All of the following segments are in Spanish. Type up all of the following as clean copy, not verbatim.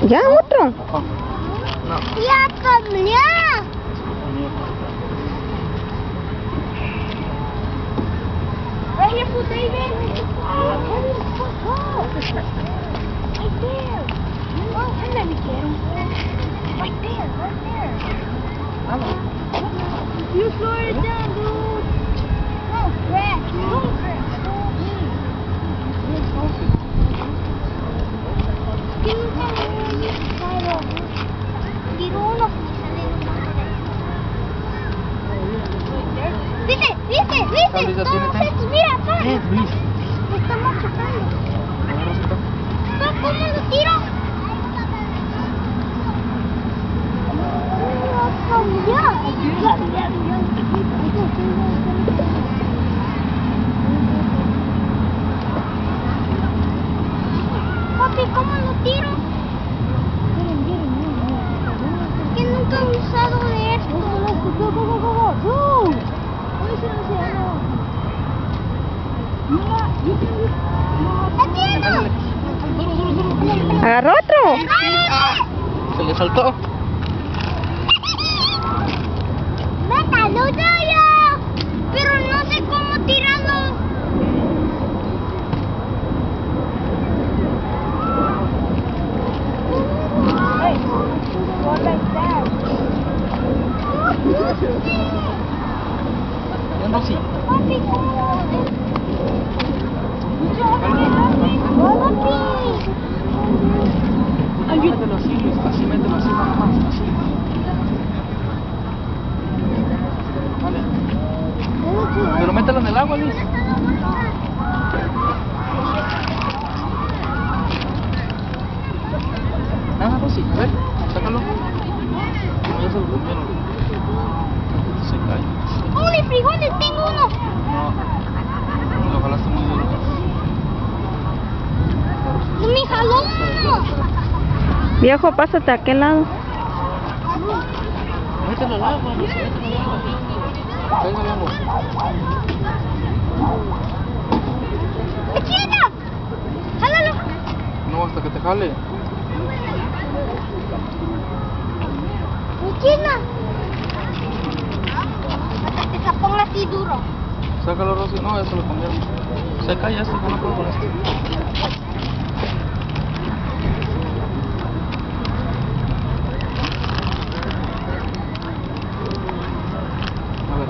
¿Ya otro? No. Ya cambió. Right here for David. Right there. Oh, let me get him. Right there, right there. You slow it down, dude. No, crash. Don't crash. ¿Viste? Todos estos, mira acá. Luis. Me están machucando. ¿Cómo lo tiro? Papi, ¿cómo lo tiro? Que nunca he usado de esto. ¿Agarró otro? Se le soltó. ¡Métalo yo! Pero no sé cómo tirarlo. Ya no, sí. Papi, ¿cómo? Mételo así, Luis. Así, mételo así, nada más. Así. Vale. Pero mételo en el agua, Luis. Nada, Rosy. A ver, sácalo. No, ya se lo comieron. Se cae. ¡Holy frijoles! ¡Tengo uno! No, lo jalaste muy duro. ¡Me jaló! Viejo, pásate a aquel lado. Mételo al agua, Luis. Mételo al agua. Venga, al agua. ¡Echita! ¡Jálalo! No, hasta que te jale. ¡Echita! Hasta que se ponga así duro. Sácalo, Rosy. No, ya se lo comieron. Se cae ya, no puedo con esto. A ver.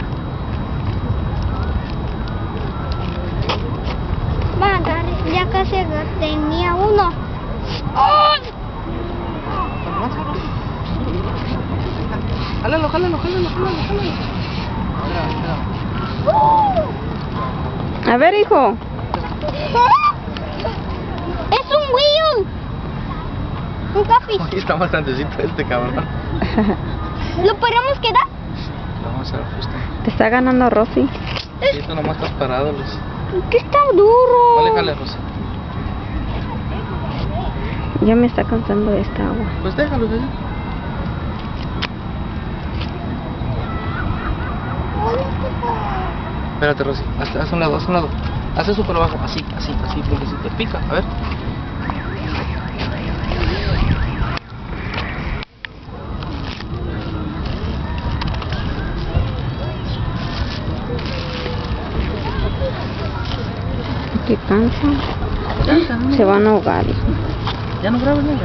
Va, ya casi tenía uno. ¡Oh! Jálalo, jálalo, jálalo, jálalo, jálalo. Mira, mira. A ver, hijo. ¡Es un wheel! Un café. Aquí está más grandecito este cabrón. ¿Lo podemos quedar? Vamos a ver justo. Te está ganando Rosy. Sí, tú nomás estás parado, Luis. ¿Qué está duro? Vale, jale, Rosy. Ya me está cansando esta agua. Pues déjalo, allí. Espérate, Rosy. Haz un lado, haz un lado. Haz eso por abajo. Así, así, así, porque si te pica. A ver. Qué cansa. Ya, no. Se van a ahogar, hijo. Ya no grabes nada.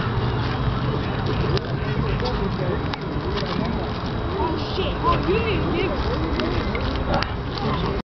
Oh shit.